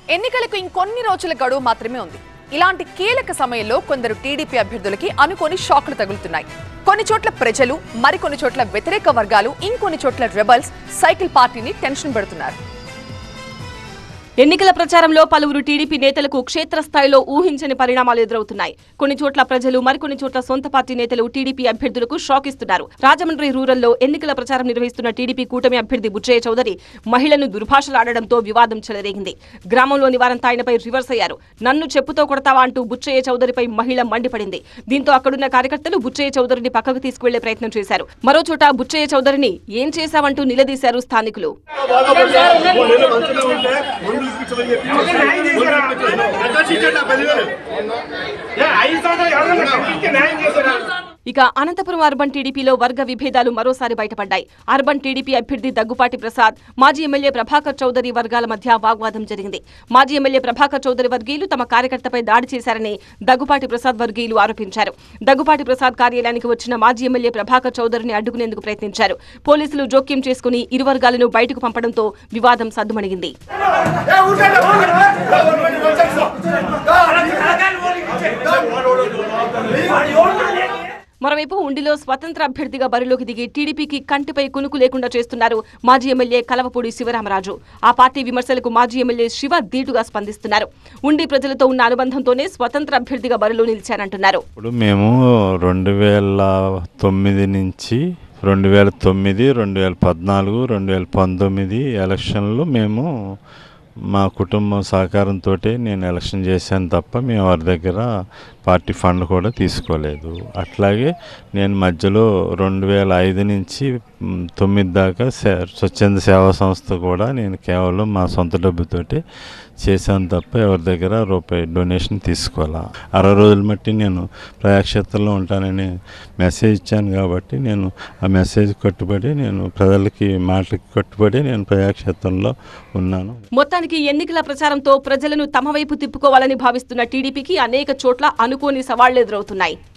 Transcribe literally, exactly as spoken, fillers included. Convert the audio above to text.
ఎన్నికలకు ఇంకొన్ని రోజుల గడువు మాత్రమే ఉంది. ఇలాంటి కీలక సమయంలో కొందరు టీడీపీ అభ్యర్థులకి అనుకోని షాక్లు తగులుతున్నాయి. కొన్ని చోట్ల ప్రజలు, మరికొన్ని చోట్ల వ్యతిరేక వర్గాలు, ఇంకొన్ని చోట్ల రెబల్స్ సైకిల్ పార్టీని టెన్షన్ పెడుతున్నారు. ఎన్నికల ప్రచారంలో పలువురు టీడీపీ నేతలకు క్షేత్రస్థాయిలో ఊహించని పరిణామాలు ఎదురవుతున్నాయి. కొన్ని చోట్ల ప్రజలు, మరికొన్ని చోట్ల సొంత పార్టీ నేతలు టీడీపీ అభ్యర్థులకు షాక్ ఇస్తున్నారు. రాజమండ్రి రూరల్లో ఎన్నికల ప్రచారం నిర్వహిస్తున్న టీడీపీ కూటమి అభ్యర్థి బుచ్చయ్య చౌదరి మహిళను దుర్భాషలాడడంతో వివాదం చెలరేగింది. గ్రామంలోని వారంతా ఆయనపై రివర్స్ అయ్యారు. నన్ను చెప్పుతో కొడతావా అంటూ బుచ్చయ్య చౌదరిపై మహిళ మండిపడింది. దీంతో అక్కడున్న కార్యకర్తలు బుచ్చయ్య చౌదరిని పక్కకు తీసుకువెళ్లే ప్రయత్నం చేశారు. మరోచోట బుచ్చయ్య చౌదరిని ఏం చేశావంటూ నిలదీశారు స్థానికులు. ఇక అనంతపురం అర్బన్ టీడీపీలో వర్గ విభేదాలు మరోసారి బయటపడ్డాయి. అర్బన్ టీడీపీ అభ్యర్థి దగ్గుపాటి ప్రసాద్, మాజీ ఎమ్మెల్యే ప్రభాకర్ చౌదరి వర్గాల మధ్య వాగ్వాదం జరిగింది. మాజీ ఎమ్మెల్యే ప్రభాకర్ చౌదరి వర్గీయులు తమ కార్యకర్తపై దాడి చేశారని దగ్గుపాటి ప్రసాద్ వర్గీయులు ఆరోపించారు. దగ్గుపాటి ప్రసాద్ కార్యాలయానికి వచ్చిన మాజీ ఎమ్మెల్యే ప్రభాకర్ చౌదరిని అడ్డుకునేందుకు ప్రయత్నించారు. పోలీసులు జోక్యం చేసుకుని ఇరు వర్గాలను బయటకు పంపడంతో వివాదం సద్దుమణిగింది. మరోవైపు ఉండిలో స్వతంత్ర అభ్యర్థిగా బరిలోకి దిగి టీడీపీకి కంటిపై కునుకు లేకుండా చేస్తున్నారు మాజీ ఎమ్మెల్యే కలవపూడి శివరామరాజు. ఆ పార్టీ విమర్శలకు మాజీ ఎమ్మెల్యే శివ ధీటుగా స్పందిస్తున్నారు. ఉండి ప్రజలతో ఉన్న అనుబంధంతోనే స్వతంత్ర అభ్యర్థిగా బరిలో నిలిచారంటున్నారు. ఇప్పుడు మేము రెండు వేల తొమ్మిది నుంచి రెండు వేల తొమ్మిది రెండు వేల పద్నాలుగు రెండు వేల పంతొమ్మిది ఎలక్షన్లు మేము మా కుటుంబం సహకారంతో నేను ఎలక్షన్ చేశాను తప్ప మేము వారి దగ్గర పార్టీ ఫండ్ కూడా తీసుకోలేదు. అట్లాగే నేను మధ్యలో రెండు వేల ఐదు నుంచి తొమ్మిది దాకా స్వచ్ఛంద సేవా సంస్థ కూడా నేను కేవలం మా సొంత డబ్బుతోటి చేశాను తప్ప ఎవరి దగ్గర రూపాయి డొనేషన్ తీసుకోవాలా. అరవై రోజుల మట్టి నేను ప్రజాక్షేత్రంలో ఉంటానని మెసేజ్ ఇచ్చాను కాబట్టి నేను ఆ మెసేజ్ కట్టుబడి నేను ప్రజలకి మాటలకి కట్టుబడి నేను ప్రజాక్షేత్రంలో ఉన్నాను. మొత్తానికి ఎన్నికల ప్రచారంతో ప్రజలను తమ వైపు తిప్పుకోవాలని భావిస్తున్న టీడీపీకి అనేక చోట్ల అనుకోని సవాళ్లు ఎదురవుతున్నాయి.